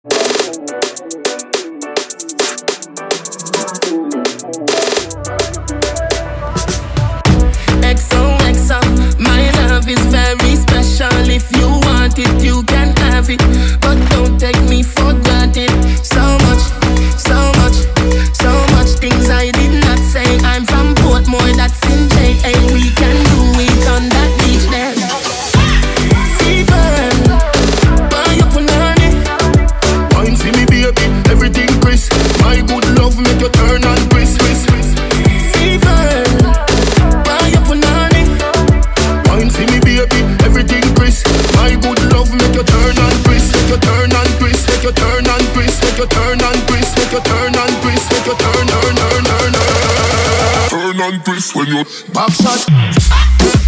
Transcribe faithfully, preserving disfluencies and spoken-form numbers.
X O X O, my love is very special. If you want it, you can have it, but don't take me for granted. So much, so much, so much things I did not say. I'm from Portmore, that's in J A. We can do it on that beach there. Fever, buy up on honey. Wine see me baby, everything crisp. My good love make you turn and crisp, crisp, crisp. Fever, buy up on honey. Wine see me baby, everything crisp. My good love make you turn and crisp, make you turn and crisp, make you turn and crisp, make you turn and crisp, make you turn and crisp, make you turn, turn, turn, turn, turn, turn and crisp when you back shot.